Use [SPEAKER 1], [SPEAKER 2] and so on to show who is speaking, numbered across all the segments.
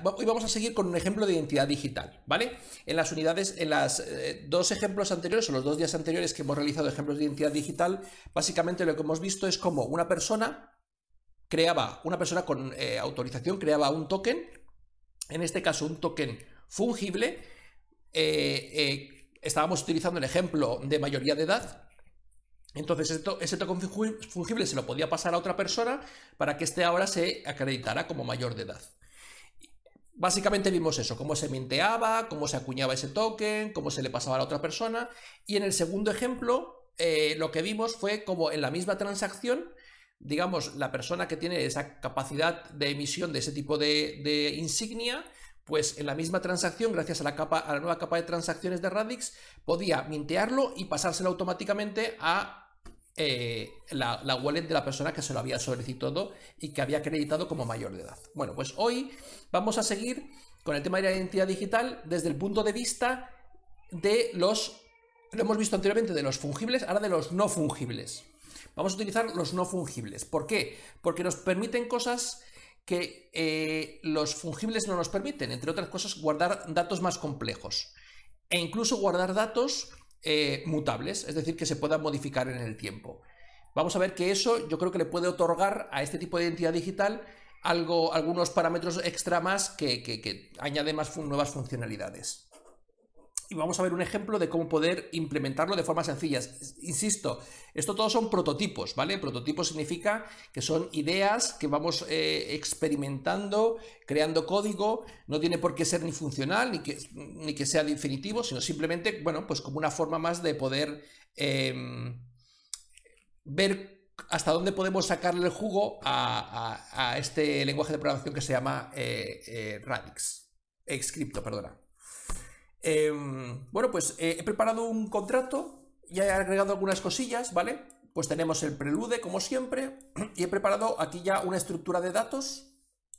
[SPEAKER 1] Hoy vamos a seguir con un ejemplo de identidad digital, ¿vale? En las unidades, en los dos ejemplos anteriores o los 2 días anteriores que hemos realizado ejemplos de identidad digital, básicamente lo que hemos visto es cómo una persona con autorización creaba un token, en este caso un token fungible. Estábamos utilizando el ejemplo de mayoría de edad. Entonces ese token fungible se lo podía pasar a otra persona para que éste ahora se acreditara como mayor de edad. Básicamente vimos eso, cómo se minteaba, cómo se acuñaba ese token, cómo se le pasaba a la otra persona. Y en el segundo ejemplo, lo que vimos fue como en la misma transacción, digamos, la persona que tiene esa capacidad de emisión de ese tipo de insignia, pues en la misma transacción, gracias a la nueva capa de transacciones de Radix, podía mintearlo y pasárselo automáticamente a la wallet de la persona que se lo había solicitado y que había acreditado como mayor de edad. Bueno, pues hoy vamos a seguir con el tema de la identidad digital desde el punto de vista de lo hemos visto anteriormente de los fungibles, ahora de los no fungibles. Vamos a utilizar los no fungibles. ¿Por qué? Porque nos permiten cosas que los fungibles no nos permiten, entre otras cosas, guardar datos más complejos e incluso guardar datos mutables, es decir, que se puedan modificar en el tiempo. Vamos a ver que eso yo creo que le puede otorgar a este tipo de identidad digital algunos parámetros extra más que añaden nuevas funcionalidades. Y vamos a ver un ejemplo de cómo poder implementarlo de forma sencilla. Insisto, esto todos son prototipos, ¿vale? Prototipos significa que son ideas que vamos experimentando, creando código. No tiene por qué ser ni funcional, ni que sea definitivo, sino simplemente, bueno, pues como una forma más de poder ver hasta dónde podemos sacarle el jugo a este lenguaje de programación que se llama Radix. Scripto, perdona. Bueno, pues he preparado un contrato y he agregado algunas cosillas, ¿vale? Pues tenemos el prelude, como siempre, y he preparado aquí ya una estructura de datos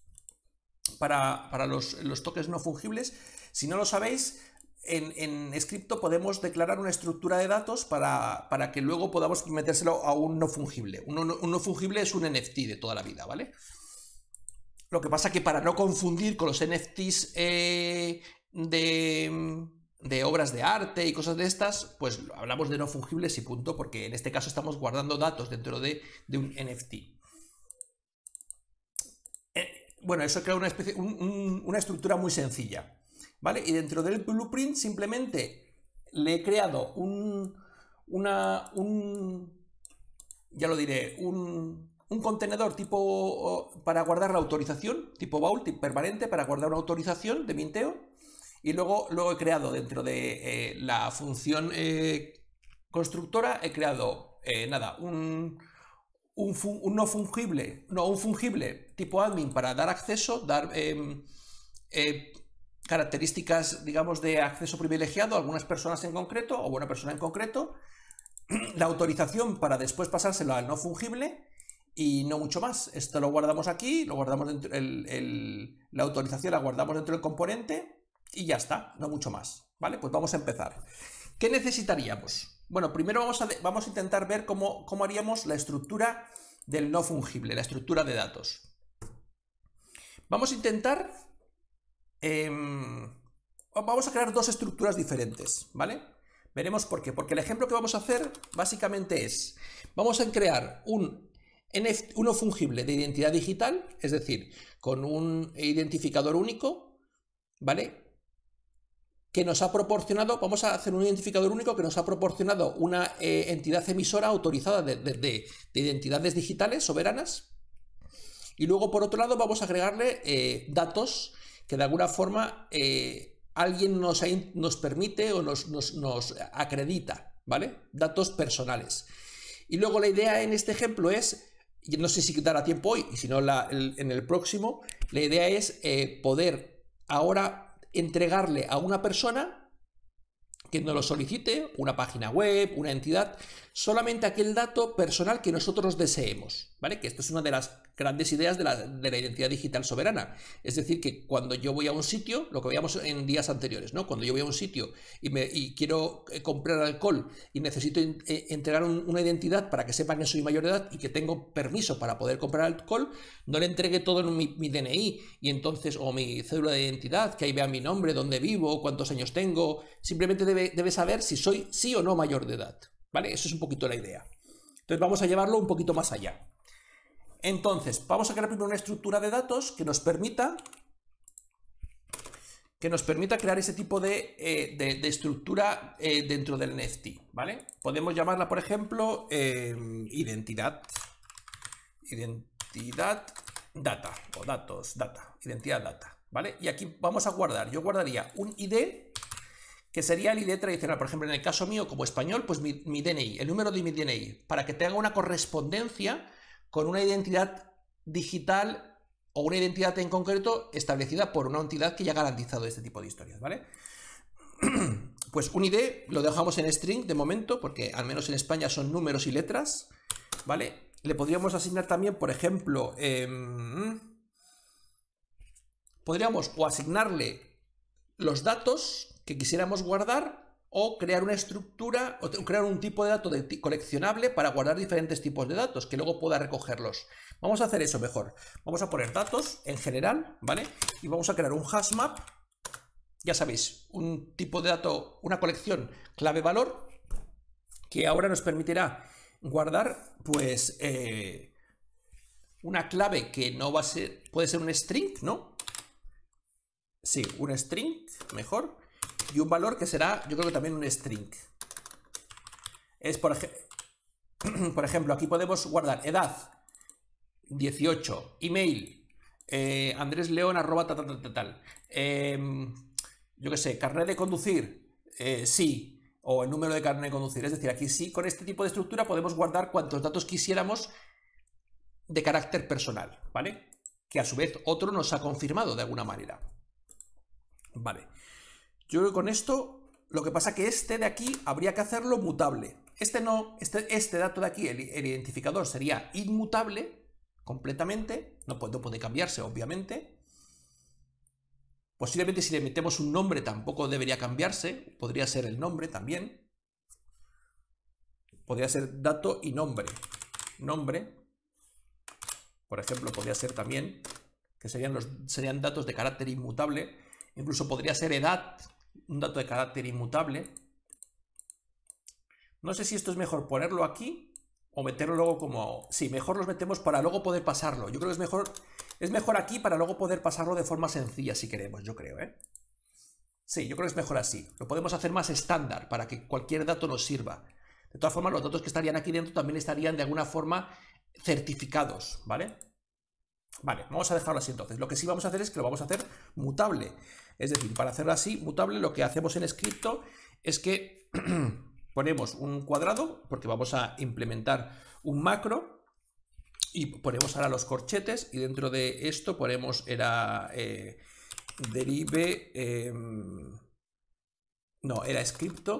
[SPEAKER 1] para los tokens no fungibles. Si no lo sabéis, en Scripto podemos declarar una estructura de datos para que luego podamos metérselo a un no fungible. Un no fungible es un NFT de toda la vida, ¿vale? Lo que pasa que para no confundir con los NFTs de obras de arte y cosas de estas, pues hablamos de no fungibles y punto, porque en este caso estamos guardando datos dentro de un NFT. Bueno, eso crea una estructura muy sencilla, ¿vale? Y dentro del blueprint simplemente le he creado un contenedor tipo para guardar la autorización, tipo vault, tipo permanente, para guardar una autorización de minteo. Y luego he creado dentro de la función constructora, he creado un fungible tipo admin para dar acceso, dar características, digamos, de acceso privilegiado a algunas personas en concreto o a una persona en concreto, la autorización para después pasárselo al no fungible y no mucho más. Esto lo guardamos aquí, lo guardamos dentro la autorización la guardamos dentro del componente. Y ya está, no mucho más, ¿vale? Pues vamos a empezar. ¿Qué necesitaríamos? Bueno, primero vamos a intentar ver cómo haríamos la estructura del no fungible, la estructura de datos. Vamos a intentar... vamos a crear dos estructuras diferentes, ¿vale? Veremos por qué. Porque el ejemplo que vamos a hacer básicamente es... Vamos a crear uno fungible de identidad digital, es decir, con un identificador único, ¿vale? Que nos ha proporcionado, vamos a hacer un identificador único que nos ha proporcionado una entidad emisora autorizada de identidades digitales soberanas. Y luego, por otro lado, vamos a agregarle datos que de alguna forma alguien nos permite o nos acredita, ¿vale? Datos personales. Y luego la idea en este ejemplo es, no sé si dará tiempo hoy, y si no en el próximo, la idea es poder ahora entregarle a una persona que nos lo solicite, una página web, una entidad, solamente aquel dato personal que nosotros deseemos, ¿vale? Que esto es una de las grandes ideas de la identidad digital soberana. Es decir, que cuando yo voy a un sitio, lo que veíamos en días anteriores, ¿no? Cuando yo voy a un sitio y quiero comprar alcohol y necesito entregar una identidad para que sepan que soy mayor de edad y que tengo permiso para poder comprar alcohol, no le entregue todo en mi DNI y entonces, o mi cédula de identidad, que ahí vea mi nombre, dónde vivo, cuántos años tengo. Simplemente debe saber si soy sí o no mayor de edad, ¿vale? Eso es un poquito la idea. Entonces vamos a llevarlo un poquito más allá. Entonces, vamos a crear primero una estructura de datos que nos permita crear ese tipo de estructura dentro del NFT, ¿vale? Podemos llamarla, por ejemplo, identidad data o datos data, identidad data, ¿vale? Y aquí vamos a guardar, yo guardaría un ID que sería el ID tradicional. Por ejemplo, en el caso mío como español, pues mi DNI, el número de mi DNI, para que tenga una correspondencia con una identidad digital o una identidad en concreto establecida por una entidad que ya ha garantizado este tipo de historias, ¿vale? Pues un ID lo dejamos en string de momento, porque al menos en España son números y letras, ¿vale? Le podríamos asignar también, por ejemplo, podríamos o asignarle los datos que quisiéramos guardar o crear una estructura o crear un tipo de dato coleccionable para guardar diferentes tipos de datos que luego pueda recogerlos. Vamos a hacer eso mejor. Vamos a poner datos en general, ¿vale? Y vamos a crear un hashmap, ya sabéis, un tipo de dato, una colección clave-valor que ahora nos permitirá guardar, pues, una clave que no va a ser, puede ser un string, ¿no? Sí, un string, mejor. Y un valor que será, yo creo que también un string. Es, por ejemplo, aquí podemos guardar edad, 18, email, andresleon@, yo qué sé, carnet de conducir, sí, o el número de carnet de conducir. Es decir, aquí sí, con este tipo de estructura podemos guardar cuantos datos quisiéramos de carácter personal, ¿vale? Que a su vez otro nos ha confirmado de alguna manera. Vale. Yo creo que con esto, lo que pasa es que este de aquí habría que hacerlo mutable. Este no, este dato de aquí, el identificador, sería inmutable completamente, no puede cambiarse, obviamente. Posiblemente si le metemos un nombre tampoco debería cambiarse, podría ser el nombre también. Podría ser dato y nombre. Nombre, por ejemplo, podría ser también, que serían datos de carácter inmutable. Incluso podría ser edad, un dato de carácter inmutable. No sé si esto es mejor ponerlo aquí o meterlo luego como... Sí, mejor los metemos para luego poder pasarlo. Yo creo que es mejor aquí para luego poder pasarlo de forma sencilla si queremos, yo creo, ¿eh? Sí, yo creo que es mejor así. Lo podemos hacer más estándar para que cualquier dato nos sirva. De todas formas, los datos que estarían aquí dentro también estarían de alguna forma certificados, ¿vale? Vale, vamos a dejarlo así entonces. Lo que sí vamos a hacer es que lo vamos a hacer mutable. Es decir, para hacerlo así, mutable, lo que hacemos en Scripto es que ponemos un cuadrado, porque vamos a implementar un macro, y ponemos ahora los corchetes, y dentro de esto ponemos, derive, no, era Scripto,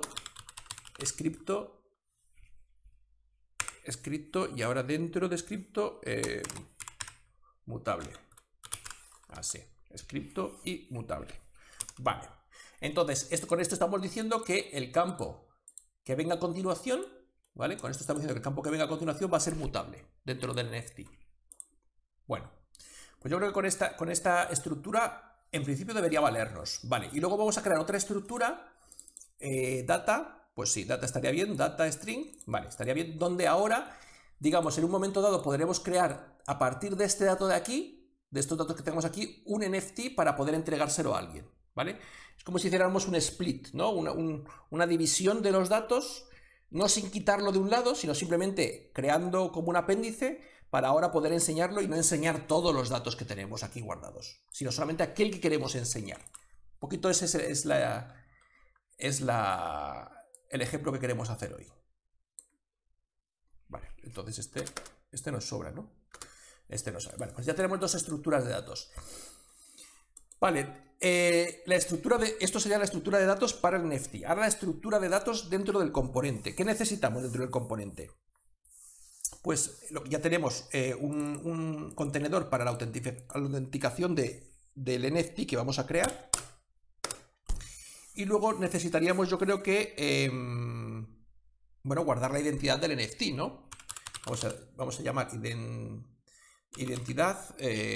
[SPEAKER 1] y ahora dentro de Scripto, mutable. Así, Scripto y mutable. Vale. Entonces, con esto estamos diciendo que el campo que venga a continuación, ¿vale? Con esto estamos diciendo que el campo que venga a continuación va a ser mutable dentro del NFT. Bueno, pues yo creo que con esta estructura en principio debería valernos. Vale, y luego vamos a crear otra estructura, data, pues sí, data estaría bien, data string, vale, estaría bien, donde ahora, digamos, en un momento dado podremos crear a partir de este dato de aquí, de estos datos que tenemos aquí, un NFT para poder entregárselo a alguien, ¿vale? Es como si hiciéramos un split, ¿no? Una división de los datos, no sin quitarlo de un lado, sino simplemente creando como un apéndice para ahora poder enseñarlo y no enseñar todos los datos que tenemos aquí guardados, sino solamente aquel que queremos enseñar. Un poquito ese es el ejemplo que queremos hacer hoy. Vale, entonces este nos sobra, ¿no? Este no sabe. Vale, pues ya tenemos dos estructuras de datos. Vale, Esto sería la estructura de datos para el NFT. Ahora la estructura de datos dentro del componente. ¿Qué necesitamos dentro del componente? Pues ya tenemos un contenedor para la autenticación del NFT que vamos a crear. Y luego necesitaríamos, yo creo que, bueno, guardar la identidad del NFT, ¿no? Vamos a llamar identidad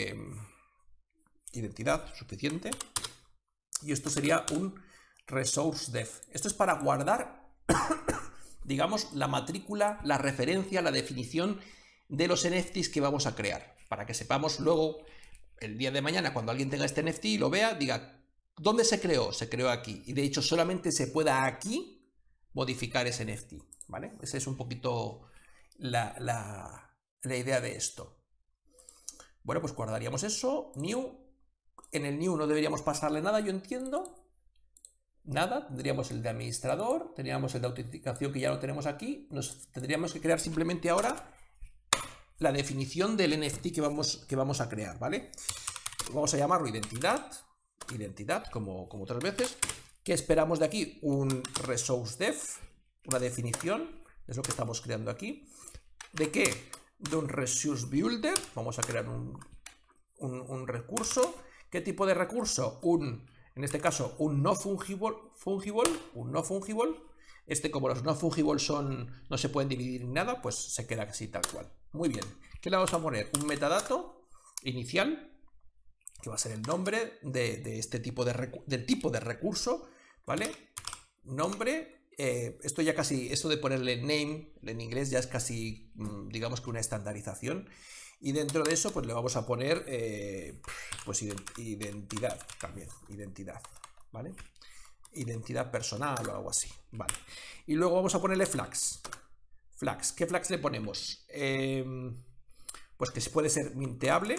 [SPEAKER 1] suficiente. Y esto sería un resource dev. Esto es para guardar, digamos, la matrícula, la referencia, la definición de los NFTs que vamos a crear. Para que sepamos luego, el día de mañana, cuando alguien tenga este NFT y lo vea, diga, ¿dónde se creó? Se creó aquí. Y de hecho, solamente se pueda aquí modificar ese NFT, ¿vale? Esa es un poquito la idea de esto. Bueno, pues guardaríamos eso. New. En el new no deberíamos pasarle nada, yo entiendo. Nada. Tendríamos el de administrador. Tendríamos el de autenticación que ya lo tenemos aquí. Tendríamos que crear simplemente ahora la definición del NFT que vamos a crear, ¿vale? Vamos a llamarlo identidad. Identidad, como otras veces. ¿Qué esperamos de aquí? Un resource dev. Una definición. Es lo que estamos creando aquí. ¿De qué? De un resource builder. Vamos a crear un recurso. ¿Qué tipo de recurso? En este caso, un no fungible. Un no fungible. Como los no fungibles no se pueden dividir en nada, pues se queda así tal cual. Muy bien. ¿Qué le vamos a poner? Un metadato inicial, que va a ser el nombre de este tipo del tipo de recurso, ¿vale? Nombre. Esto ya casi, esto de ponerle name en inglés ya es casi, digamos que una estandarización. Y dentro de eso, pues le vamos a poner, pues identidad también, identidad, ¿vale? Identidad personal o algo así, ¿vale? Y luego vamos a ponerle flags. Flags, ¿qué flags le ponemos? Pues que puede ser minteable,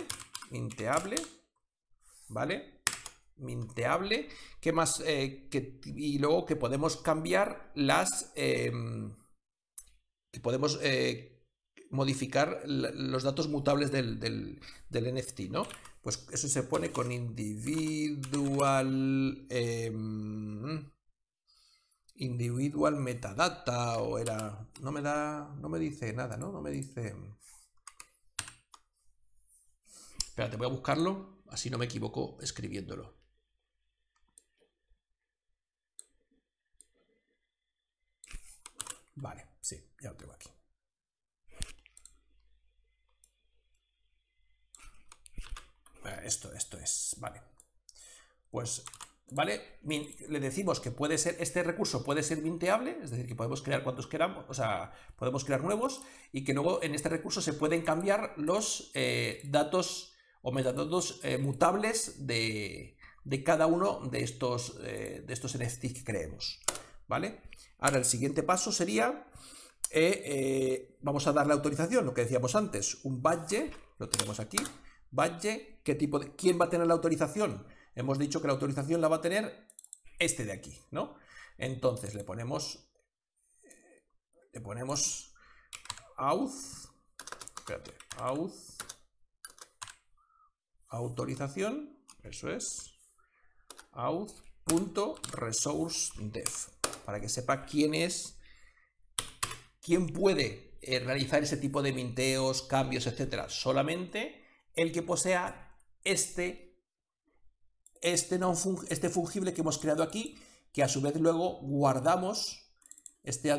[SPEAKER 1] ¿vale? Minteable. ¿Qué más? Y luego que podemos cambiar que podemos modificar los datos mutables del NFT, ¿no? Pues eso se pone con individual metadata, o era... No me dice nada, ¿no? No me dice... Espérate, voy a buscarlo, así no me equivoco escribiéndolo. Vale, sí, ya lo tengo aquí. Esto es, vale. Pues, vale, le decimos que puede ser, este recurso puede ser minteable, es decir, que podemos crear cuantos queramos, o sea, podemos crear nuevos, y que luego en este recurso se pueden cambiar los datos o metadatos mutables de cada uno de estos NFTs que creemos, ¿vale? Ahora el siguiente paso sería, vamos a darle autorización, lo que decíamos antes, un badge, lo tenemos aquí. Badge, ¿quién va a tener la autorización? Hemos dicho que la autorización la va a tener este de aquí, ¿no? Entonces le ponemos auth, espérate, autorización, eso es, auth.resourceDev, para que sepa quién puede realizar ese tipo de minteos, cambios, etcétera. Solamente el que posea este fungible que hemos creado aquí, que a su vez luego guardamos, este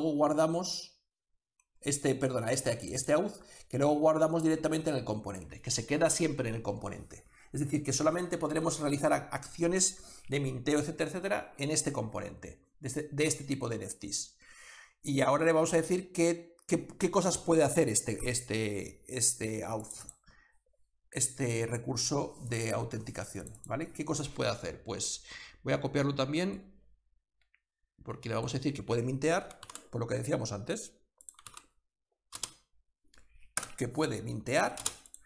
[SPEAKER 1] auth, que luego guardamos directamente en el componente, que se queda siempre en el componente. Es decir, que solamente podremos realizar acciones de minteo, etcétera, etcétera, en este componente, de este tipo de NFTs. Y ahora le vamos a decir qué cosas puede hacer este auth. Este recurso de autenticación, ¿vale? ¿Qué cosas puede hacer? Pues voy a copiarlo también, porque le vamos a decir que puede mintear, por lo que decíamos antes, que puede mintear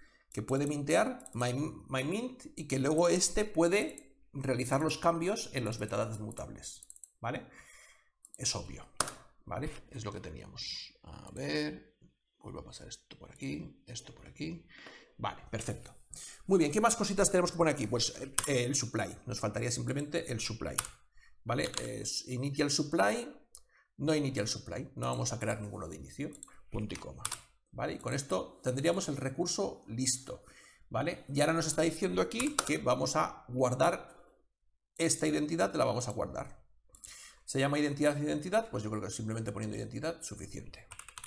[SPEAKER 1] myMint, y que luego puede realizar los cambios en los metadatos mutables, ¿vale? Es obvio, ¿vale? Es lo que teníamos. A ver, vuelvo a pasar esto por aquí, Vale, perfecto. Muy bien, ¿qué más cositas tenemos que poner aquí? Pues el supply, nos faltaría simplemente el supply, ¿vale? Es initial supply, no initial supply, no vamos a crear ninguno de inicio, punto y coma, ¿vale? Y con esto tendríamos el recurso listo, ¿vale? Y ahora nos está diciendo aquí que vamos a guardar esta identidad, la vamos a guardar. ¿Se llama identidad? Pues yo creo que simplemente poniendo identidad suficiente.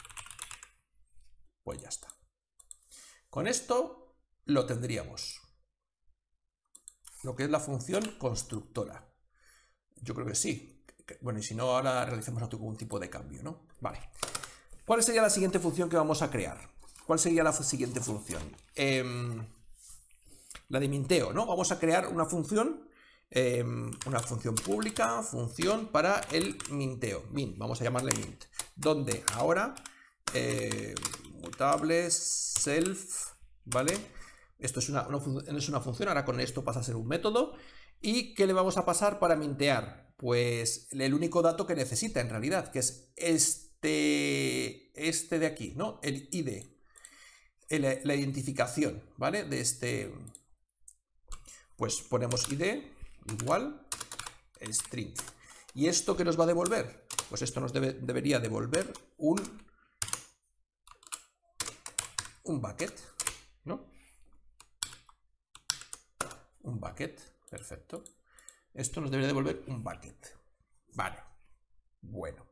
[SPEAKER 1] Pues ya está. Con esto lo tendríamos. Lo que es la función constructora. Yo creo que sí. Bueno, y si no, ahora realicemos algún tipo de cambio, ¿no? Vale. ¿Cuál sería la siguiente función que vamos a crear? ¿Cuál sería la siguiente función? La de minteo, ¿no? Vamos a crear una función pública, función para el minteo. Mint, vamos a llamarle mint. Donde ahora mutables self, ¿vale? Esto es una función, ahora con esto pasa a ser un método. ¿Y qué le vamos a pasar para mintear? Pues el único dato que necesita en realidad, que es este de aquí, ¿no? El ID, la identificación, ¿vale? De este, pues ponemos ID igual string. ¿Y esto qué nos va a devolver? Pues esto nos debería devolver un bucket, ¿no? Un bucket, perfecto. Esto nos debería devolver un bucket. Vale, bueno.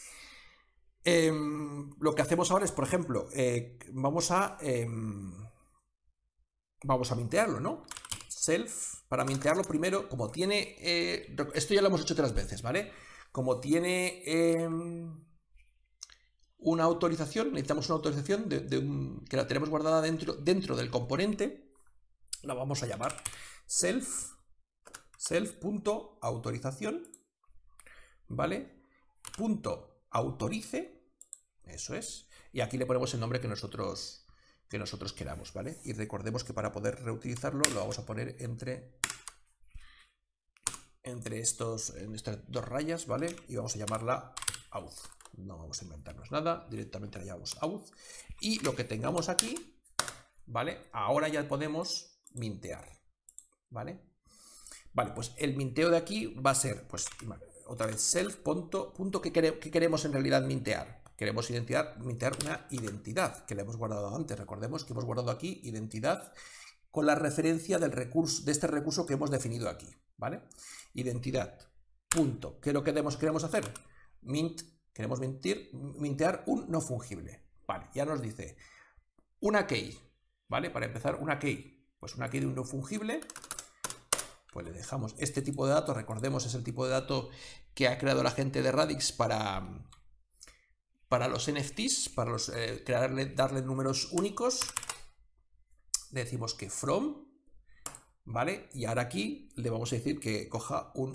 [SPEAKER 1] Lo que hacemos ahora es, por ejemplo, vamos a mintearlo, ¿no? Self, para mintearlo primero, como tiene... esto ya lo hemos hecho otras veces, ¿vale? Como tiene una autorización, necesitamos una autorización que la tenemos guardada dentro del componente, la vamos a llamar self.autorización, ¿vale? Punto autorice, eso es, y aquí le ponemos el nombre que nosotros queramos, ¿vale? Y recordemos que para poder reutilizarlo lo vamos a poner entre estas dos rayas, ¿vale? Y vamos a llamarla auth. No vamos a inventarnos nada, directamente la llamamos auth. Y lo que tengamos aquí, ¿vale? Ahora ya podemos mintear, ¿vale? Vale, pues el minteo de aquí va a ser, pues, otra vez self punto que queremos en realidad mintear. Queremos mintear una identidad que le hemos guardado antes. Recordemos que hemos guardado aquí identidad con la referencia del recurso, de este recurso que hemos definido aquí, ¿vale? Identidad, punto. ¿Qué es lo que queremos hacer? Queremos mintear un no fungible. Vale, ya nos dice una key, ¿vale? Para empezar, una key. Pues una key de un no fungible. Pues le dejamos este tipo de datos, recordemos, es el tipo de dato que ha creado la gente de Radix para los NFTs, para darle números únicos. Le decimos que from, ¿vale? Y ahora aquí le vamos a decir que coja un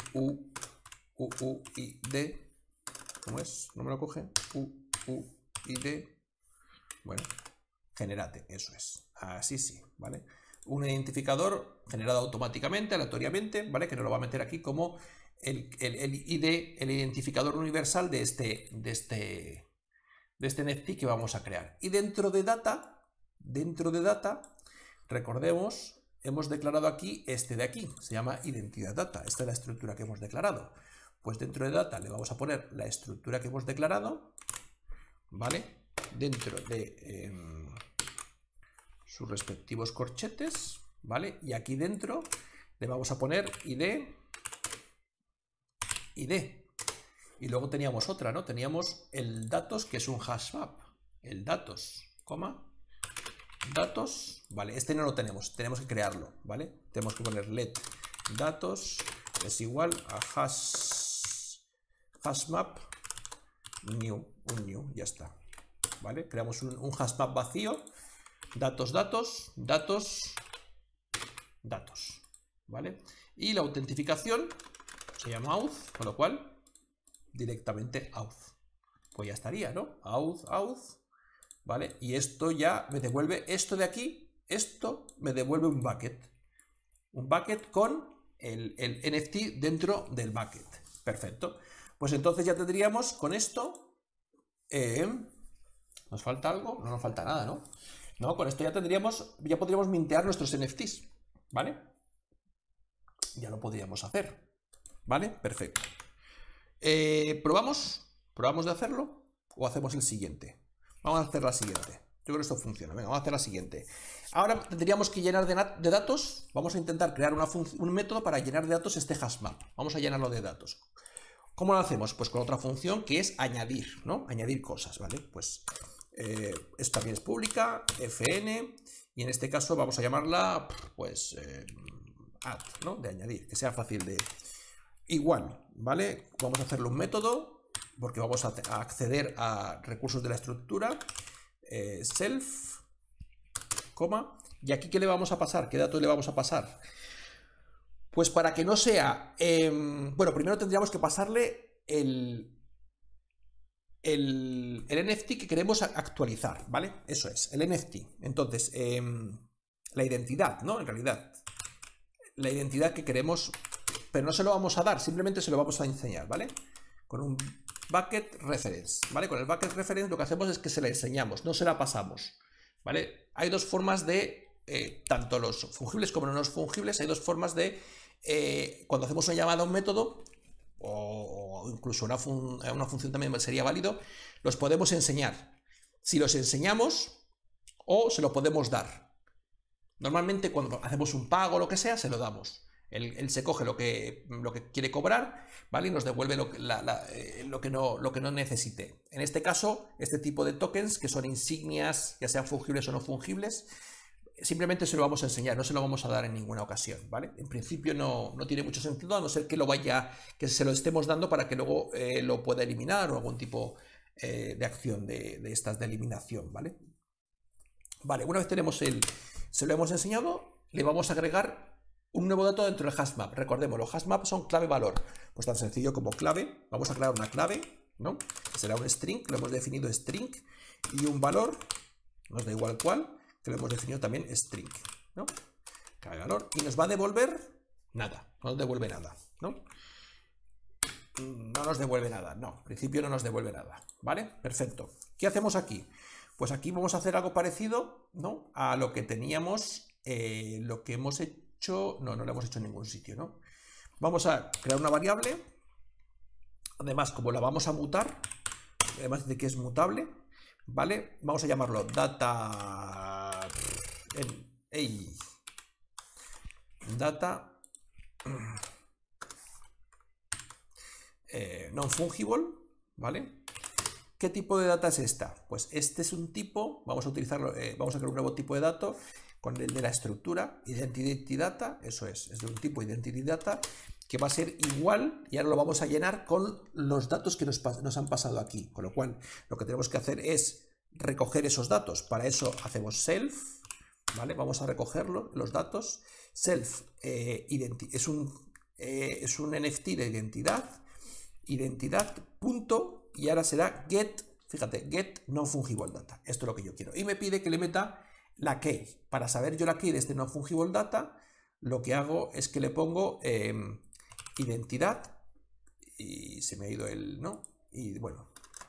[SPEAKER 1] UUID. ¿Cómo es? ¿No me lo coge? UUID. Bueno, generate, eso es. Así sí, ¿vale? Un identificador generado automáticamente, aleatoriamente, ¿vale? Que nos lo va a meter aquí como el ID, el identificador universal de este NFT que vamos a crear. Y dentro de data, recordemos, hemos declarado aquí este de aquí, se llama identidad data. Esta es la estructura que hemos declarado. Pues dentro de data le vamos a poner la estructura que hemos declarado, ¿vale? Dentro de sus respectivos corchetes, ¿vale? Y aquí dentro le vamos a poner ID. Y luego teníamos otra, ¿no? Teníamos el datos, que es un hash map. El datos, datos, ¿vale? Este no lo tenemos que crearlo, ¿vale? Tenemos que poner let datos es igual a hashmap new, un new, ya está, ¿vale? Creamos un hashmap vacío. Datos, ¿vale? Y la autentificación se llama auth, con lo cual directamente auth. Pues ya estaría, ¿no? Auth, ¿vale? Y esto ya me devuelve, esto de aquí, esto me devuelve un bucket. Un bucket con el NFT dentro del bucket. Perfecto. Pues entonces ya tendríamos con esto... ¿nos falta algo? No nos falta nada, ¿no? ¿no? Con esto ya podríamos mintear nuestros NFTs, ¿vale? Ya lo podríamos hacer, ¿vale? Perfecto. ¿Probamos de hacerlo o hacemos el siguiente? Vamos a hacer la siguiente. Yo creo que esto funciona. Venga, vamos a hacer la siguiente. Ahora tendríamos que llenar de datos. Vamos a intentar crear un método para llenar de datos este hashmap. Vamos a llenarlo de datos. ¿Cómo lo hacemos? Pues con otra función que es añadir, ¿no? Añadir cosas, ¿vale? Pues esto también es pública, fn, y en este caso vamos a llamarla, pues, add, ¿no? De añadir, que sea fácil de... Igual, ¿vale? Vamos a hacerle un método, porque vamos a acceder a recursos de la estructura, self, coma, y aquí ¿qué le vamos a pasar? ¿Qué datos le vamos a pasar? Pues para que no sea... bueno, primero tendríamos que pasarle el NFT que queremos actualizar, ¿vale? Eso es, el NFT. Entonces, la identidad, ¿no? En realidad, la identidad que queremos, pero no se lo vamos a dar, simplemente se lo vamos a enseñar, ¿vale? Con un bucket reference, ¿vale? Con el bucket reference lo que hacemos es que se la enseñamos, no se la pasamos, ¿vale? Hay dos formas de, tanto los fungibles como no los fungibles, hay dos formas de, cuando hacemos una llamada a un método, o incluso una función también sería válido, los podemos enseñar. Si los enseñamos, o se lo podemos dar. Normalmente cuando hacemos un pago o lo que sea, se lo damos. Él se coge lo que quiere cobrar, ¿vale? Y nos devuelve lo que no necesite. En este caso, este tipo de tokens, que son insignias, ya sean fungibles o no fungibles, simplemente se lo vamos a enseñar, no se lo vamos a dar en ninguna ocasión, ¿vale? En principio no tiene mucho sentido, a no ser que se lo estemos dando para que luego lo pueda eliminar o algún tipo de acción de estas de eliminación, ¿vale? Vale, una vez se lo hemos enseñado, le vamos a agregar un nuevo dato dentro del hashmap. Recordemos, los hashmaps son clave-valor. Pues tan sencillo como clave, vamos a crear una clave, ¿no? Que será un string, lo hemos definido string, y un valor, nos da igual cuál, que lo hemos definido también string, ¿no? Clave valor, y nos va a devolver nada, no nos devuelve nada, ¿no? No nos devuelve nada, no, en principio no nos devuelve nada, ¿vale? Perfecto. ¿Qué hacemos aquí? Pues aquí vamos a hacer algo parecido, ¿no? A lo que teníamos, lo que hemos hecho, no lo hemos hecho en ningún sitio, ¿no? Vamos a crear una variable, además como la vamos a mutar, además de que es mutable, ¿vale? Vamos a llamarlo data non-fungible, ¿vale? ¿Qué tipo de data es esta? Pues este es un tipo, vamos a utilizarlo, vamos a crear un nuevo tipo de dato con el de la estructura, identity data, eso es de un tipo identity data, que va a ser igual, y ahora lo vamos a llenar con los datos que nos han pasado aquí, con lo cual lo que tenemos que hacer es recoger esos datos. Para eso hacemos self, ¿vale? Vamos a recogerlo, los datos. Self es un NFT de identidad punto, y ahora será get, fíjate, get non fungible data. Esto es lo que yo quiero. Y me pide que le meta la key. Para saber yo la key de este non fungible data, lo que hago es que le pongo identidad, y se me ha ido el, ¿no? Y bueno,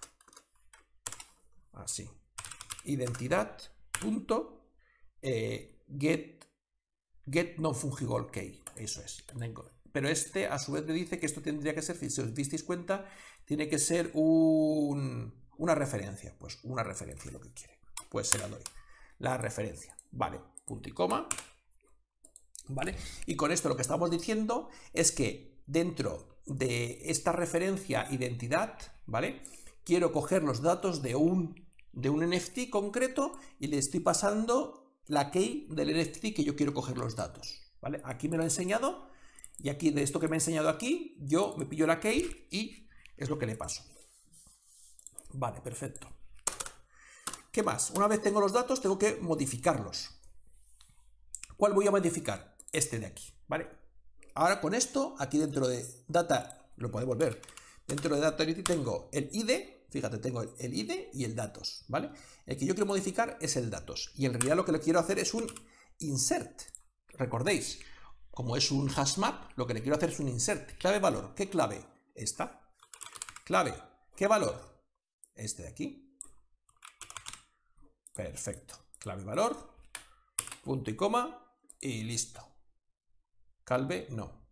[SPEAKER 1] así, identidad punto get non fungible key, eso es. Pero este a su vez le dice que esto tendría que ser, si os disteis cuenta, tiene que ser una referencia. Pues una referencia lo que quiere, pues se la doy, la referencia, vale, punto y coma, vale. Y con esto lo que estamos diciendo es que dentro de esta referencia identidad, vale, quiero coger los datos de un NFT concreto y le estoy pasando la key del NFT que yo quiero coger los datos, ¿vale? Aquí me lo ha enseñado, y aquí de esto que me ha enseñado aquí, yo me pillo la key y es lo que le paso. Vale, perfecto. ¿Qué más? Una vez tengo los datos, tengo que modificarlos. ¿Cuál voy a modificar? Este de aquí, ¿vale? Ahora con esto, aquí dentro de data, lo podemos ver, dentro de data tengo el ID. Fíjate, tengo el ID y el datos, ¿vale? El que yo quiero modificar es el datos. Y en realidad lo que le quiero hacer es un insert. Recordéis, como es un hashmap, lo que le quiero hacer es un insert. Clave valor. ¿Qué clave? Esta. Clave. ¿Qué valor? Este de aquí. Perfecto. clave valor, punto y coma, y listo. Calve, no.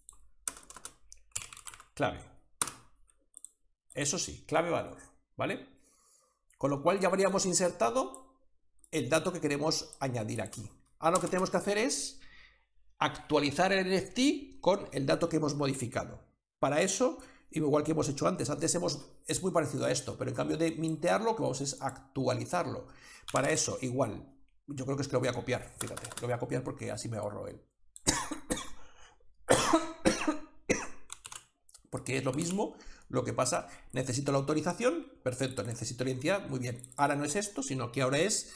[SPEAKER 1] Clave. Eso sí, clave valor, ¿vale? Con lo cual ya habríamos insertado el dato que queremos añadir aquí. Ahora lo que tenemos que hacer es actualizar el NFT con el dato que hemos modificado. Para eso, igual que hemos hecho antes, es muy parecido a esto, pero en cambio de mintearlo, lo que vamos es actualizarlo. Para eso, igual, yo creo que es que lo voy a copiar, fíjate, lo voy a copiar porque así me ahorro él. Porque es lo mismo, lo que pasa, necesito la autorización, perfecto, necesito la identidad, muy bien. Ahora no es esto, sino que ahora es,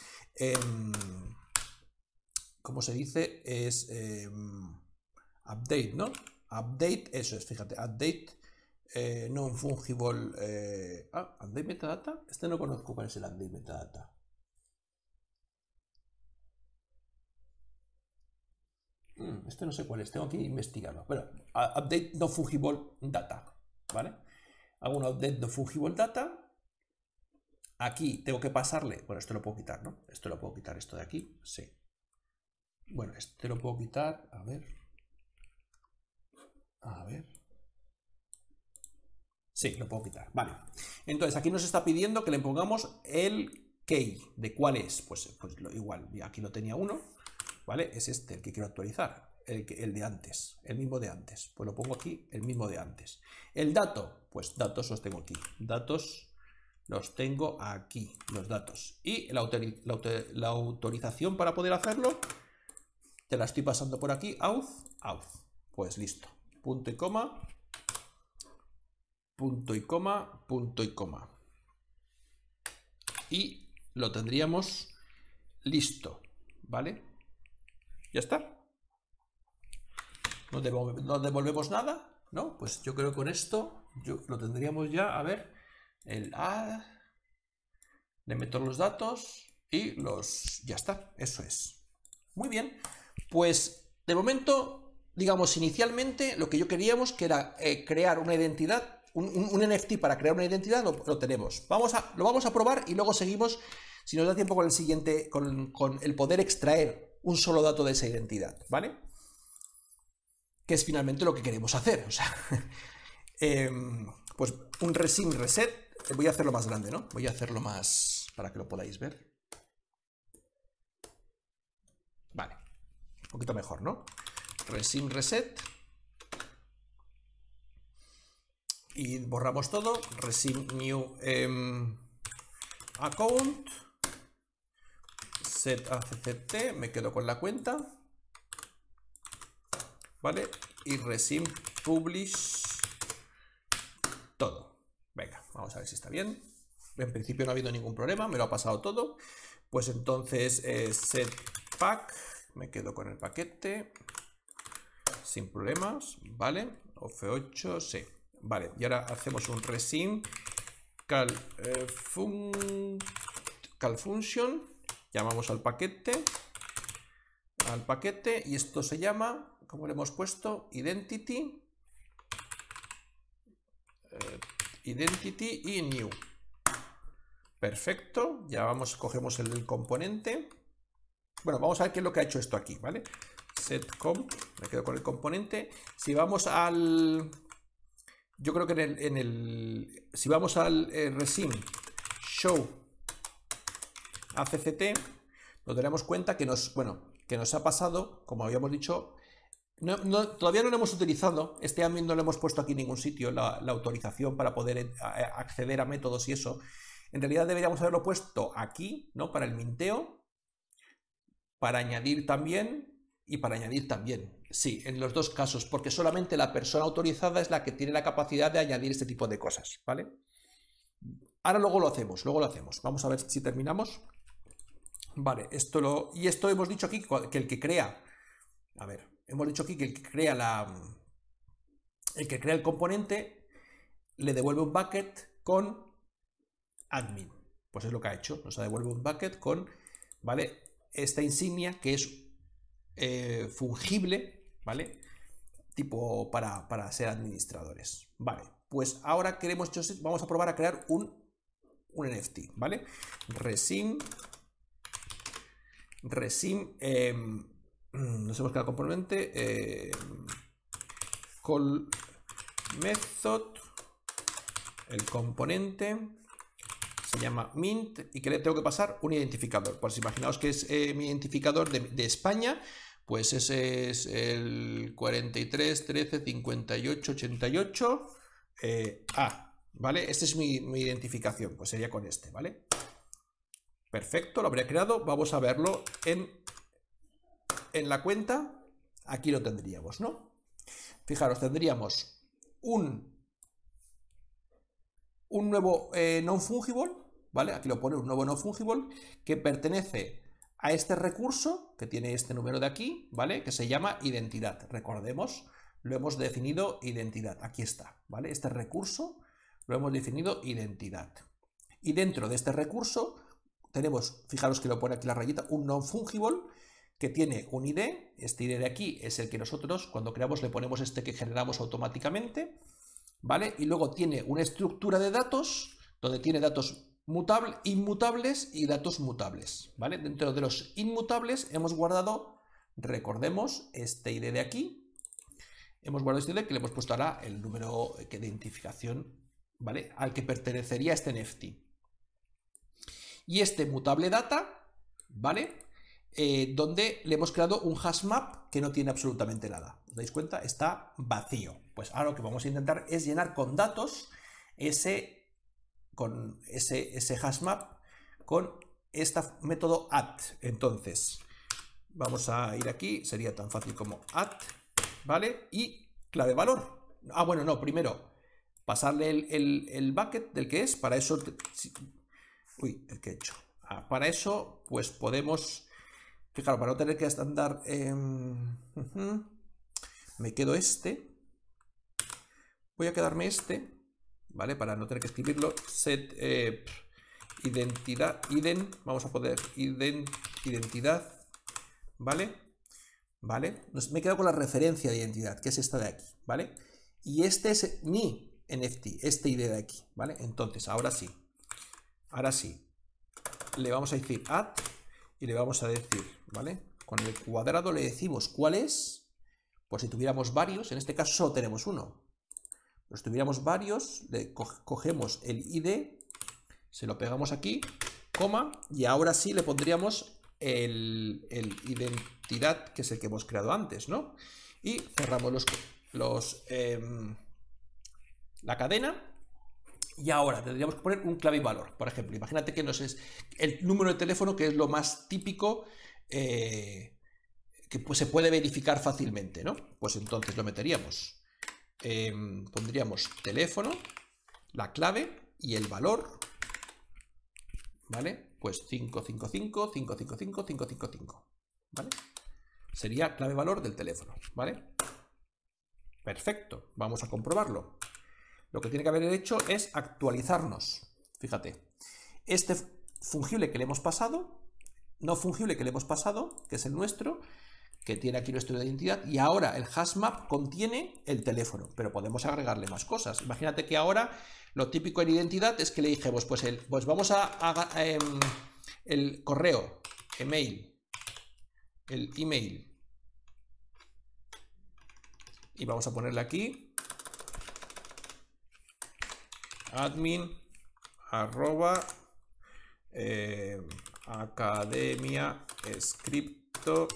[SPEAKER 1] ¿cómo se dice? Es update, ¿no? Update, eso es, fíjate, update non-fungible. Update metadata. Este no conozco cuál es el update metadata. Este no sé cuál es, tengo que investigarlo. Pero update non-fungible data, ¿vale? Hago un update non-fungible data. Aquí tengo que pasarle. Bueno, esto lo puedo quitar, ¿no? Esto lo puedo quitar, esto de aquí, sí. Bueno, este lo puedo quitar, a ver. A ver. Sí, lo puedo quitar, vale. Entonces aquí nos está pidiendo que le pongamos el key. ¿De cuál es? Pues igual, aquí lo tenía uno, ¿vale? Es este el que quiero actualizar, el de antes, el mismo de antes. Pues lo pongo aquí, el mismo de antes. El dato, pues datos los tengo aquí. Datos los tengo aquí, los datos. Y la autorización para poder hacerlo, te la estoy pasando por aquí, auth. Pues listo, punto y coma, punto y coma, punto y coma. Y lo tendríamos listo, ¿vale? Ya está. No devolvemos nada, ¿no? Pues yo creo que con esto lo tendríamos ya, a ver, le meto los datos y ya está, eso es. Muy bien, pues de momento, digamos, inicialmente lo que yo queríamos que era crear una identidad, un NFT para crear una identidad, lo tenemos. Lo vamos a probar y luego seguimos, si nos da tiempo, con el siguiente, con el poder extraer un solo dato de esa identidad, ¿vale? Que es finalmente lo que queremos hacer, o sea, pues un resim reset. Voy a hacerlo más grande, ¿no? Voy a hacerlo más para que lo podáis ver. Vale, un poquito mejor, ¿no? Resim reset. Y borramos todo. Resim new account. Set ACCT. Me quedo con la cuenta. ¿Vale? Y resim publish todo. Venga, vamos a ver si está bien. En principio no ha habido ningún problema, me lo ha pasado todo. Pues entonces set pack, me quedo con el paquete sin problemas, ¿vale? Of8, sí. Vale, y ahora hacemos un resim cal function, llamamos al paquete y esto se llama, ¿cómo le hemos puesto? Identity y new. Perfecto, ya cogemos el componente. Bueno, vamos a ver qué es lo que ha hecho esto aquí, ¿vale? Set comp, me quedo con el componente. Si vamos al... Yo creo que si vamos al resim show ACCT, nos daremos cuenta que nos ha pasado, como habíamos dicho, todavía no lo hemos utilizado, este admin no lo hemos puesto aquí en ningún sitio, la autorización para poder acceder a métodos y eso. En realidad deberíamos haberlo puesto aquí, ¿no? Para el minteo, para añadir también y para añadir también. Sí, en los dos casos, porque solamente la persona autorizada es la que tiene la capacidad de añadir este tipo de cosas, ¿vale? Ahora luego lo hacemos. Vamos a ver si terminamos. Vale, esto hemos dicho aquí que el que crea... A ver, hemos dicho aquí que el que crea el componente le devuelve un bucket con admin. Pues es lo que ha hecho. Nos devuelve un bucket con, ¿vale? Esta insignia que es fungible, ¿vale? Tipo para ser administradores. Vale, pues ahora vamos a probar a crear un NFT, ¿vale? Resim resim, nos hemos quedado componente, call method, el componente se llama mint y que le tengo que pasar un identificador. Pues imaginaos que es mi identificador de España, pues ese es el 43 13 58 88 A, ¿vale? Este es mi identificación, pues sería con este, ¿vale? Perfecto, lo habría creado. Vamos a verlo en la cuenta. Aquí lo tendríamos, ¿no? Fijaros, tendríamos un nuevo non-fungible, ¿vale? Aquí lo pone un nuevo non-fungible que pertenece a este recurso que tiene este número de aquí, ¿vale? Que se llama identidad. Recordemos, lo hemos definido identidad. Aquí está, ¿vale? Este recurso lo hemos definido identidad. Y dentro de este recurso tenemos, fijaros que lo pone aquí la rayita, un non-fungible que tiene un ID. Este ID de aquí es el que nosotros cuando creamos le ponemos este que generamos automáticamente, ¿vale? Y luego tiene una estructura de datos donde tiene datos inmutables y datos mutables, ¿vale? Dentro de los inmutables hemos guardado, recordemos, este ID de aquí. Hemos guardado este ID que le hemos puesto ahora el número de identificación, ¿vale? Al que pertenecería este NFT. Y este mutable data, ¿vale? Donde le hemos creado un hash map que no tiene absolutamente nada. ¿Os dais cuenta? Está vacío. Pues ahora lo que vamos a intentar es llenar con datos ese hash map con este método add. Entonces, vamos a ir aquí, sería tan fácil como add, ¿vale? Y clave valor. Ah, bueno, no, primero pasarle el bucket del que es, para eso... Uy, el que he hecho. Para eso, pues podemos... Fijaros, para no tener que andar... me quedo este. Voy a quedarme este, ¿vale? Para no tener que escribirlo. Set identidad, vamos a poner identidad, ¿vale? ¿Vale? Me he quedado con la referencia de identidad, que es esta de aquí, ¿vale? Y este es mi NFT, este ID de aquí, ¿vale? Entonces, ahora sí, le vamos a decir add y le vamos a decir, ¿vale? Con el cuadrado le decimos cuál es, por si tuviéramos varios, en este caso solo tenemos uno. Pero si tuviéramos varios, le cogemos el ID, se lo pegamos aquí, coma, y ahora sí le pondríamos el identidad, que es el que hemos creado antes, ¿no? Y cerramos la cadena. Y ahora tendríamos que poner un clave y valor. Por ejemplo, imagínate que nos es el número de teléfono, que es lo más típico que pues, se puede verificar fácilmente, ¿no? Pues entonces lo meteríamos. Pondríamos teléfono, la clave y el valor, ¿vale? Pues 555, 555, 555, ¿vale? Sería clave valor del teléfono, ¿vale? Perfecto, vamos a comprobarlo. Lo que tiene que haber hecho es actualizarnos. Fíjate, este fungible que le hemos pasado, no fungible que le hemos pasado, que es el nuestro, que tiene aquí nuestra identidad, y ahora el hash map contiene el teléfono, pero podemos agregarle más cosas. Imagínate que ahora lo típico en identidad es que le dijimos, pues vamos el correo, el email, y vamos a ponerle aquí admin @ academia scripto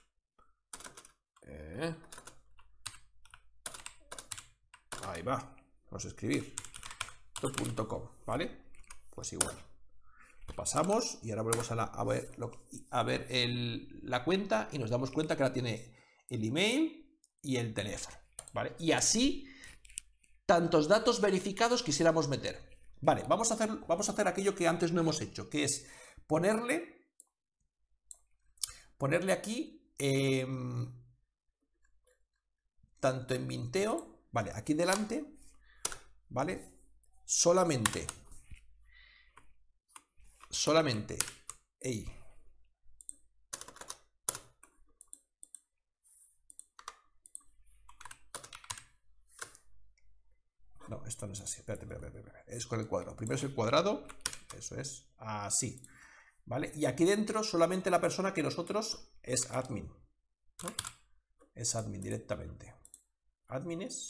[SPEAKER 1] ahí va, vamos a escribir .com, ¿vale? Pues igual pasamos y ahora volvemos a ver la cuenta y nos damos cuenta que ahora tiene el email y el teléfono, ¿vale? Y así tantos datos verificados quisiéramos meter. Vale, vamos a hacer aquello que antes no hemos hecho, que es ponerle aquí, tanto en minteo, vale, aquí delante, vale, solamente, no, esto no es así, espérate, es con el cuadrado. Primero es el cuadrado, eso es, así. ¿vale? Y aquí dentro solamente la persona que nosotros es admin, ¿no? Es admin directamente. Admin es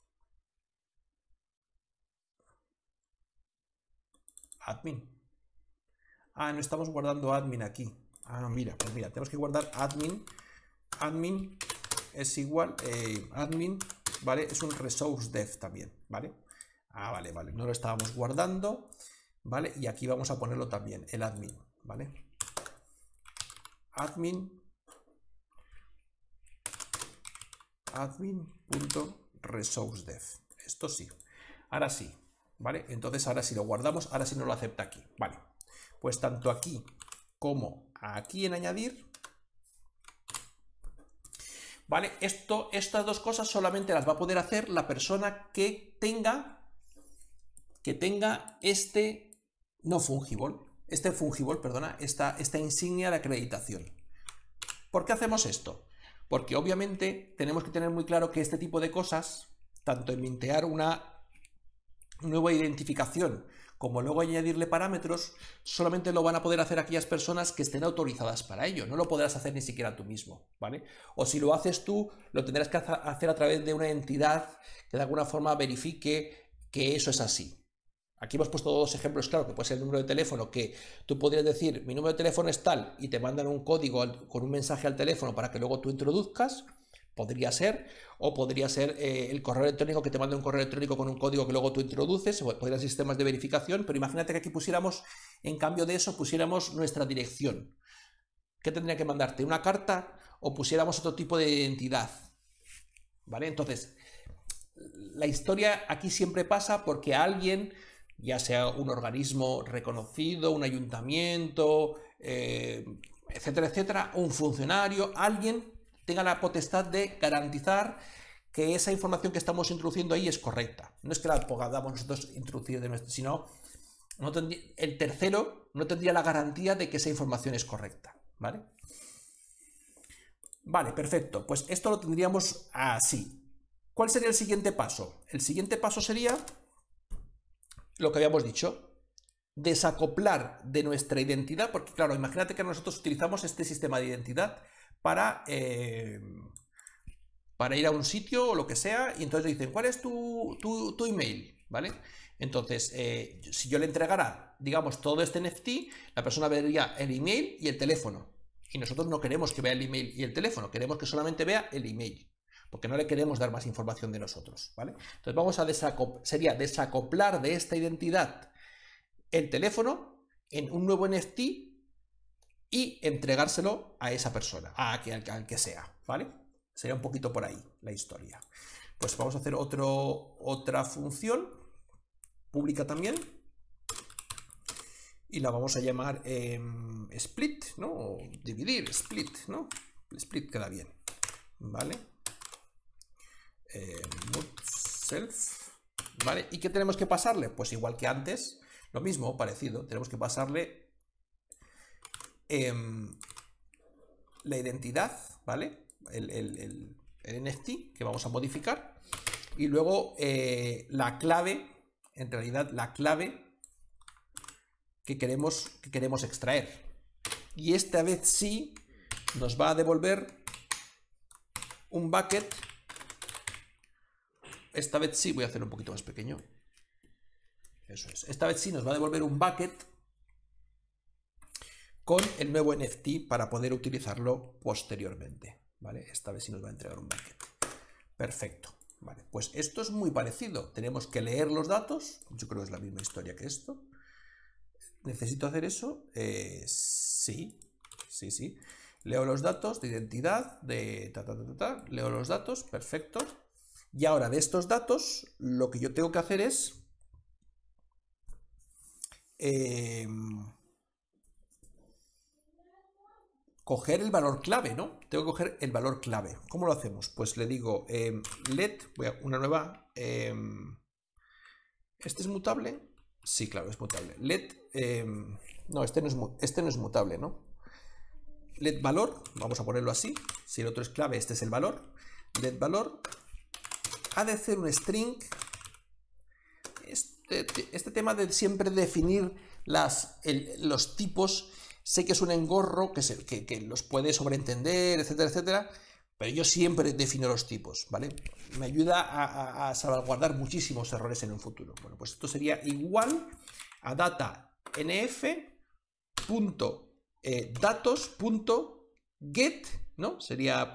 [SPEAKER 1] admin. Ah, no estamos guardando admin aquí. Ah, mira, pues mira, tenemos que guardar admin. Admin es igual, admin, ¿vale? Es un resource dev también, ¿vale? Ah, vale, vale, no lo estábamos guardando, ¿vale? Y aquí vamos a ponerlo también, el admin, ¿vale? admin.resourcedev. Esto sí. Ahora sí, ¿vale? Entonces ahora sí lo guardamos, ahora sí no lo acepta aquí, ¿vale? Pues tanto aquí como aquí en añadir, ¿vale? Estas dos cosas solamente las va a poder hacer la persona que tenga este fungible, perdona, esta insignia de acreditación. ¿Por qué hacemos esto? Porque obviamente tenemos que tener muy claro que este tipo de cosas, tanto en mintear una nueva identificación como luego añadirle parámetros, solamente lo van a poder hacer aquellas personas que estén autorizadas para ello. No lo podrás hacer ni siquiera tú mismo, ¿vale? O si lo haces tú, lo tendrás que hacer a través de una entidad que de alguna forma verifique que eso es así. Aquí hemos puesto dos ejemplos, claro, que puede ser el número de teléfono, que tú podrías decir, mi número de teléfono es tal, y te mandan un código con un mensaje al teléfono para que luego tú introduzcas, podría ser, o podría ser el correo electrónico, que te manda un correo electrónico con un código que luego tú introduces, o podrían ser sistemas de verificación, pero imagínate que aquí pusiéramos, en cambio de eso, pusiéramos nuestra dirección. ¿Qué tendría que mandarte? ¿Una carta o pusiéramos otro tipo de identidad? ¿Vale? Entonces, la historia aquí siempre pasa porque alguien, ya sea un organismo reconocido, un ayuntamiento, etcétera, etcétera, un funcionario, alguien tenga la potestad de garantizar que esa información que estamos introduciendo ahí es correcta. No es que la podamos nosotros introducir de nuestro, sino el tercero no tendría la garantía de que esa información es correcta, ¿vale? Vale, perfecto. Pues esto lo tendríamos así. ¿Cuál sería el siguiente paso? El siguiente paso sería lo que habíamos dicho, desacoplar de nuestra identidad, porque claro, imagínate que nosotros utilizamos este sistema de identidad para ir a un sitio o lo que sea, y entonces dicen, ¿cuál es tu email? ¿Vale? Entonces, si yo le entregara, digamos, todo este NFT, la persona vería el email y el teléfono. Y nosotros no queremos que vea el email y el teléfono, queremos que solamente vea el email, porque no le queremos dar más información de nosotros, ¿vale? Entonces vamos a desacoplar de esta identidad el teléfono en un nuevo NFT y entregárselo a esa persona, al que sea, ¿vale? Sería un poquito por ahí la historia. Pues vamos a hacer otra función pública también y la vamos a llamar split, ¿no? O dividir, split, ¿no? Split queda bien, ¿vale? Self, ¿vale? ¿Y qué tenemos que pasarle? Pues igual que antes, lo mismo, parecido, tenemos que pasarle la identidad, ¿vale? El NFT que vamos a modificar y luego la clave, en realidad la clave que queremos extraer. Y esta vez sí nos va a devolver un bucket. Esta vez sí, voy a hacerlo un poquito más pequeño. Eso es. Esta vez sí nos va a devolver un bucket con el nuevo NFT para poder utilizarlo posteriormente, ¿vale? Esta vez sí nos va a entregar un bucket. Perfecto. Vale, pues esto es muy parecido. Tenemos que leer los datos. Yo creo que es la misma historia que esto. ¿Necesito hacer eso? Sí. Leo los datos de identidad, de leo los datos, perfecto. Y ahora de estos datos, lo que yo tengo que hacer es coger el valor clave, ¿no? Tengo que coger el valor clave. ¿Cómo lo hacemos? Pues le digo let, voy a una nueva. ¿Este es mutable? Sí, claro, es mutable. Let, no, este no es mutable, ¿no? Let valor, vamos a ponerlo así. Si el otro es clave, este es el valor. Let valor ha de ser un string. Este tema de siempre definir los tipos Sé que es un engorro que los puede sobreentender, etcétera, etcétera, pero yo siempre defino los tipos, ¿vale? Me ayuda a salvaguardar muchísimos errores en un futuro. Bueno, pues esto sería igual a data.nf.datos.get, ¿no? Sería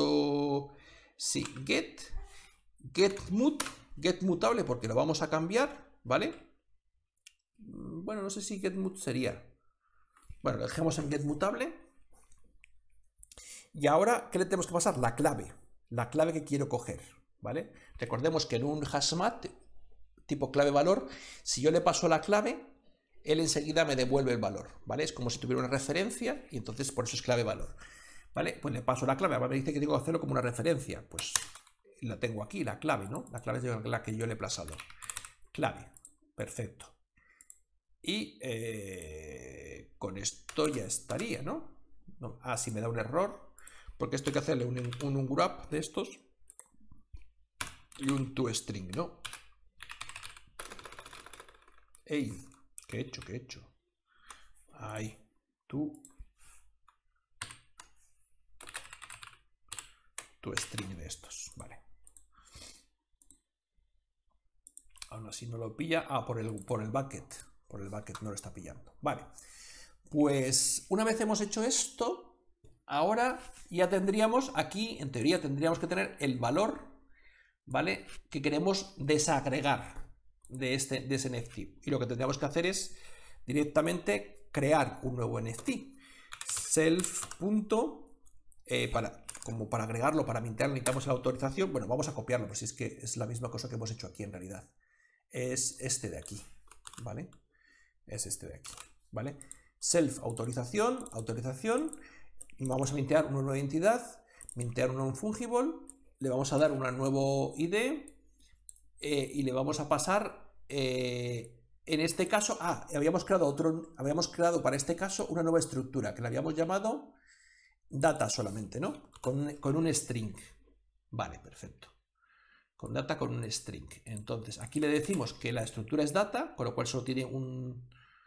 [SPEAKER 1] get mutable porque lo vamos a cambiar, ¿vale? Bueno, no sé si getMut sería. Bueno, lo dejemos en getMutable. Y ahora, ¿qué le tenemos que pasar? La clave que quiero coger, ¿vale? Recordemos que en un hashmat tipo clave valor, si yo le paso la clave, él enseguida me devuelve el valor, ¿vale? Es como si tuviera una referencia y entonces por eso es clave valor, ¿vale? Pues le paso la clave, ahora me dice que tengo que hacerlo como una referencia, pues la tengo aquí, la clave, ¿no? La clave es la que yo le he pasado. Clave, perfecto. Y con esto ya estaría, ¿no? Si me da un error, porque esto hay que hacerle un grab de estos y un toString, ¿no? ¡Ey! ¿Qué he hecho? ¿Qué he hecho? Ahí, toString de estos, vale. Aún así no lo pilla. Por el bucket. Por el bucket no lo está pillando. Vale. Pues una vez hemos hecho esto, ahora ya tendríamos aquí, en teoría tendríamos que tener el valor, ¿vale? Que queremos desagregar de ese NFT. Y lo que tendríamos que hacer es directamente crear un nuevo NFT. Self. Para agregarlo, para mintearlo, necesitamos la autorización. Bueno, vamos a copiarlo, pues si es que es la misma cosa que hemos hecho aquí en realidad. Es este de aquí, ¿vale? Es este de aquí, ¿vale? Self autorización, y vamos a mintear una nueva entidad, mintear un non-fungible, le vamos a dar una nuevo ID y le vamos a pasar, en este caso, habíamos creado para este caso una nueva estructura que la habíamos llamado data solamente, ¿no? Con un string. Vale, perfecto. Con data con un string. Entonces, aquí le decimos que la estructura es data, con lo cual solo tiene un...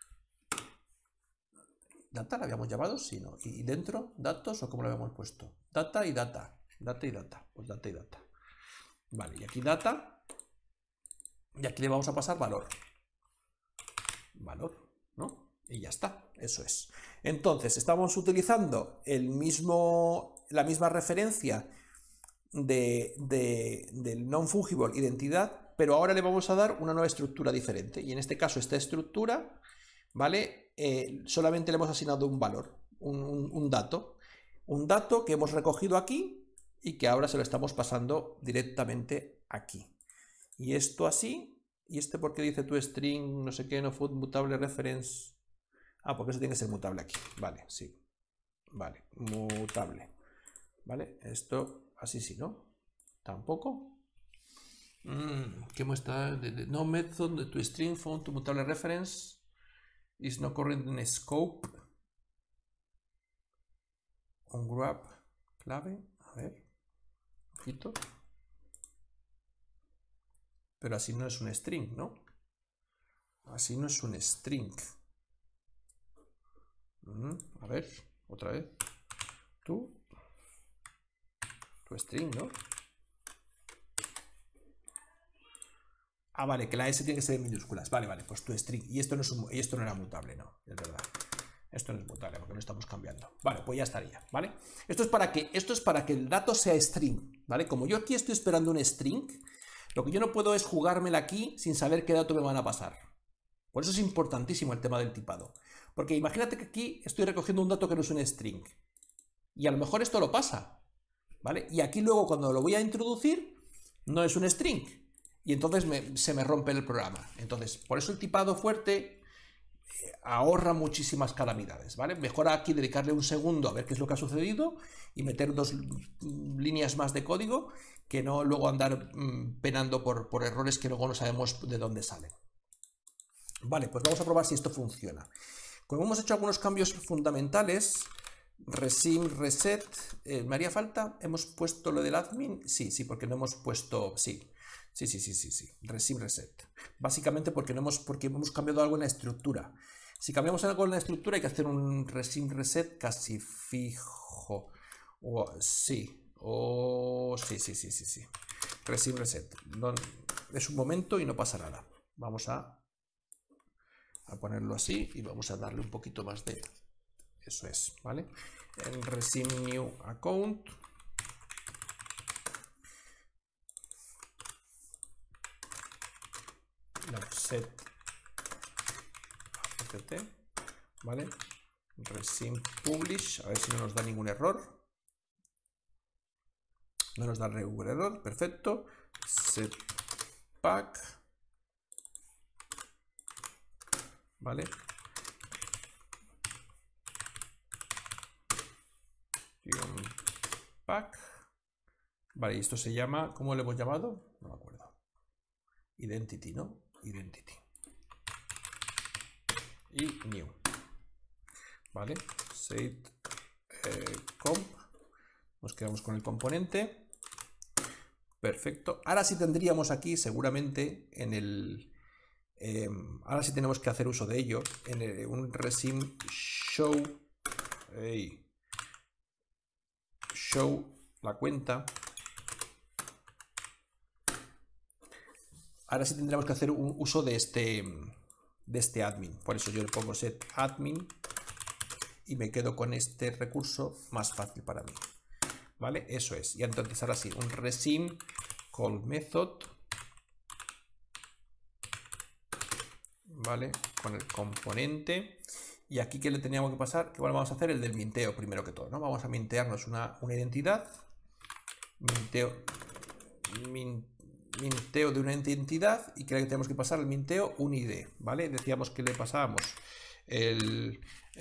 [SPEAKER 1] ¿Data la habíamos llamado? Sí, ¿no? ¿Y dentro? ¿Datos o cómo lo habíamos puesto? Data y data. Data y data. Pues data y data. Vale, y aquí data. Y aquí le vamos a pasar valor. Valor, ¿no? Y ya está. Eso es. Entonces, estamos utilizando la misma referencia del non-fungible identidad, pero ahora le vamos a dar una nueva estructura diferente. Y en este caso, esta estructura, ¿vale? Solamente le hemos asignado un valor, un dato que hemos recogido aquí y que ahora se lo estamos pasando directamente aquí. Y esto así, y este porque dice toString, no sé qué, no food mutable reference. Porque eso tiene que ser mutable aquí. Vale, sí. Vale, mutable. Vale, esto así sí, ¿no? Tampoco. ¿Qué muestra? No method de toString found to mutable reference is not current in scope. On grab clave. A ver. Ojito. Pero así no es un string, ¿no? Así no es un string. A ver, otra vez. toString, ¿no? Vale, que la S tiene que ser en minúsculas. Vale, pues toString. Y esto no era mutable, no, es verdad. Esto no es mutable porque lo estamos cambiando. Vale, pues ya estaría, ¿vale? Esto es para que el dato sea string, ¿vale? Como yo aquí estoy esperando un string, lo que yo no puedo es jugármela aquí sin saber qué dato me van a pasar. Por eso es importantísimo el tema del tipado. Porque imagínate que aquí estoy recogiendo un dato que no es un string. Y a lo mejor esto lo pasa, ¿vale? Y aquí luego cuando lo voy a introducir, no es un string. Y entonces se me rompe el programa. Entonces, por eso el tipado fuerte ahorra muchísimas calamidades, ¿vale? Mejor aquí dedicarle un segundo a ver qué es lo que ha sucedido y meter 2 líneas más de código que no luego andar penando por errores que luego no sabemos de dónde salen. Vale, pues vamos a probar si esto funciona. Como hemos hecho algunos cambios fundamentales, resim, reset, ¿me haría falta? ¿Hemos puesto lo del admin? Sí, porque no hemos puesto... Sí. Resim, reset. Básicamente porque hemos cambiado algo en la estructura. Si cambiamos algo en la estructura hay que hacer un resim reset casi fijo. Sí. Resim reset. Es un momento y no pasa nada. Vamos a ponerlo así y vamos a darle un poquito más de... Eso es, ¿vale? En resim new account. Set apt, ¿vale? Resim publish, a ver si no nos da ningún error. No nos da ningún error, perfecto. Set pack, ¿vale? Pack, vale, y esto se llama, ¿cómo le hemos llamado? No me acuerdo. Identity, ¿no? Identity. Y new, ¿vale? Set comp, nos quedamos con el componente. Perfecto. Ahora sí tendríamos aquí seguramente en el... ahora sí tenemos que hacer uso de ello en un resim show. Show la cuenta. Ahora sí tendremos que hacer un uso de este admin. Por eso yo le pongo set admin y me quedo con este recurso más fácil para mí. ¿Vale? Eso es. Y entonces ahora sí, un resim call method, ¿vale? Con el componente. Y aquí, ¿qué le teníamos que pasar? Que bueno, vamos a hacer el del minteo primero que todo, ¿no? Vamos a mintearnos una identidad. Minteo de una entidad. Y que le tenemos que pasar al minteo un ID, ¿vale? Decíamos que le pasábamos el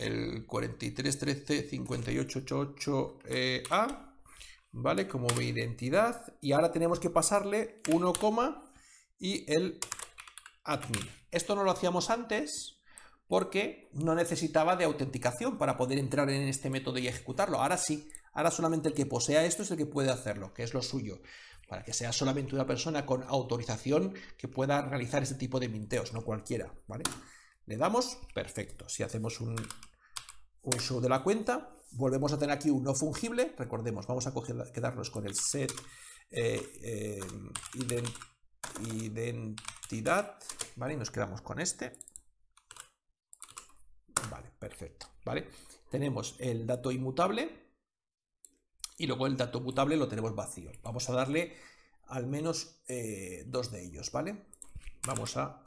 [SPEAKER 1] 43135888A, ¿vale? Como identidad. Y ahora tenemos que pasarle 1, y el admin. Esto no lo hacíamos antes porque no necesitaba de autenticación para poder entrar en este método y ejecutarlo. Ahora sí, ahora solamente el que posea esto es el que puede hacerlo, que es lo suyo, para que sea solamente una persona con autorización que pueda realizar este tipo de minteos, no cualquiera, ¿vale? Le damos, perfecto. Si hacemos un show de la cuenta, volvemos a tener aquí un no fungible. Recordemos, vamos a quedarnos con el set identidad, ¿vale? Y nos quedamos con este. Vale, perfecto, ¿vale? Tenemos el dato inmutable y luego el dato mutable lo tenemos vacío. Vamos a darle al menos 2 de ellos, ¿vale? Vamos a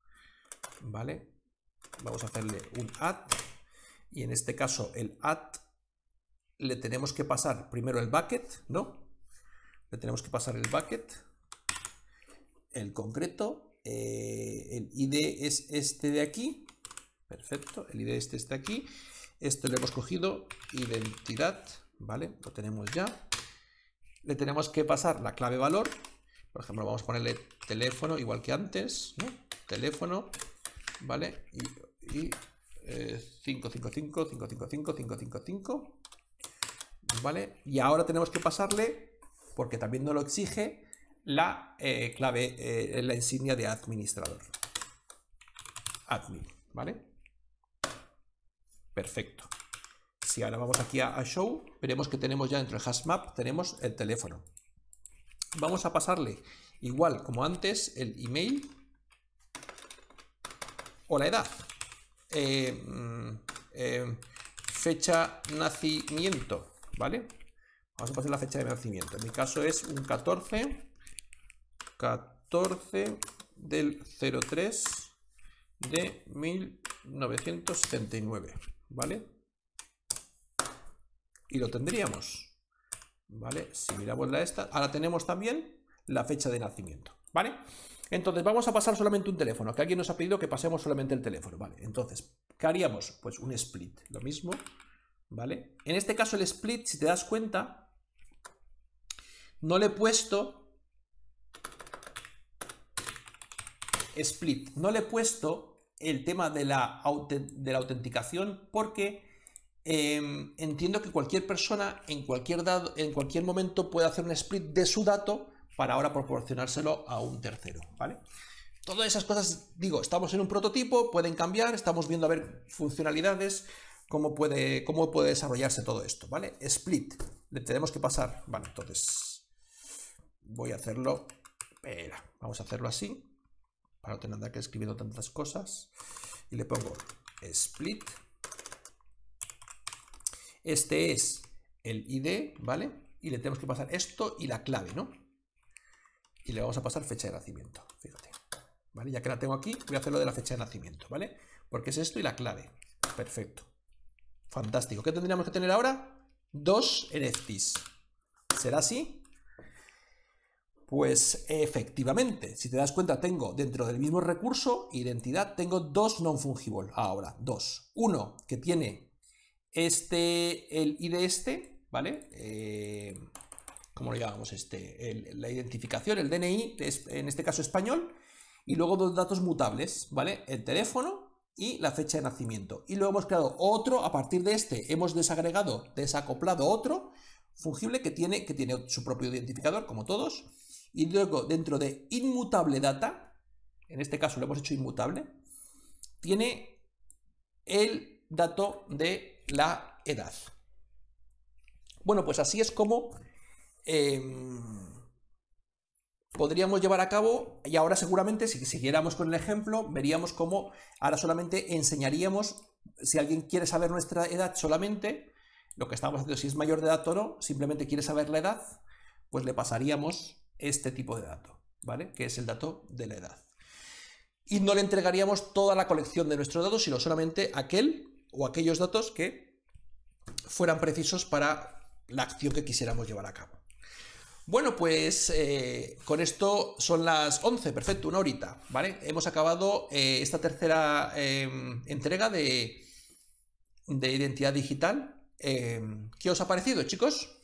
[SPEAKER 1] hacerle un add y en este caso el add le tenemos que pasar primero el bucket, ¿no? Le tenemos que pasar el bucket, el concreto, el ID es este de aquí, perfecto, el ID este está aquí, esto le hemos cogido identidad, ¿vale? Lo tenemos ya. Le tenemos que pasar la clave valor, por ejemplo, vamos a ponerle teléfono igual que antes, ¿no? Teléfono, ¿vale? Y 555, 555, 555, ¿vale? Y ahora tenemos que pasarle, porque también nos lo exige, la clave, la insignia de administrador. Admin, ¿vale? Perfecto. Si ahora vamos aquí a show, veremos que tenemos ya dentro del hashmap, tenemos el teléfono. Vamos a pasarle, igual como antes, el email o la edad. Fecha nacimiento, ¿vale? Vamos a pasar la fecha de nacimiento. En mi caso es un 14 del 03 de 1979, ¿vale? Y lo tendríamos, ¿vale? Si miramos la esta, ahora tenemos también la fecha de nacimiento, ¿vale? Entonces vamos a pasar solamente un teléfono, que alguien nos ha pedido que pasemos solamente el teléfono, ¿vale? Entonces, ¿qué haríamos? Pues un split, lo mismo, ¿vale? En este caso el split, si te das cuenta, no le he puesto split, no le he puesto el tema de la autenticación porque entiendo que cualquier persona en cualquier momento puede hacer un split de su dato para ahora proporcionárselo a un tercero, ¿vale? Todas esas cosas, digo, estamos en un prototipo, pueden cambiar, estamos viendo a ver funcionalidades, cómo puede desarrollarse todo esto, ¿vale? Split, le tenemos que pasar, vale, entonces voy a hacerlo, espera, vamos a hacerlo así, para no tener que escribiendo tantas cosas, y le pongo split, este es el ID, ¿vale? Y le tenemos que pasar esto y la clave, ¿no? Y le vamos a pasar fecha de nacimiento, fíjate. ¿Vale? Ya que la tengo aquí, voy a hacerlo de la fecha de nacimiento, ¿vale? Porque es esto y la clave. Perfecto. Fantástico. ¿Qué tendríamos que tener ahora? 2 NFTs. ¿Será así? Pues efectivamente, si te das cuenta, tengo dentro del mismo recurso, identidad, tengo 2 non-fungible. Ahora, 2. Uno que tiene el ID ¿vale? ¿Cómo lo llamamos? La identificación, el DNI, en este caso español. Y luego 2 datos mutables, ¿vale? El teléfono y la fecha de nacimiento. Y luego hemos creado otro, a partir de hemos desacoplado otro fungible que tiene su propio identificador, como todos. Y luego dentro de inmutable data, en este caso lo hemos hecho inmutable, tiene el dato de la edad. Bueno, pues así es como podríamos llevar a cabo, y ahora seguramente si siguiéramos con el ejemplo, veríamos cómo ahora solamente enseñaríamos, si alguien quiere saber nuestra edad solamente, lo que estamos haciendo, si es mayor de edad o no, simplemente quiere saber la edad, pues le pasaríamos este tipo de dato, ¿vale? Que es el dato de la edad. Y no le entregaríamos toda la colección de nuestros datos, sino solamente aquel o aquellos datos que fueran precisos para la acción que quisiéramos llevar a cabo. Bueno, pues con esto son las 11, perfecto, una horita, ¿vale? Hemos acabado esta tercera entrega de identidad digital. ¿Qué os ha parecido, chicos?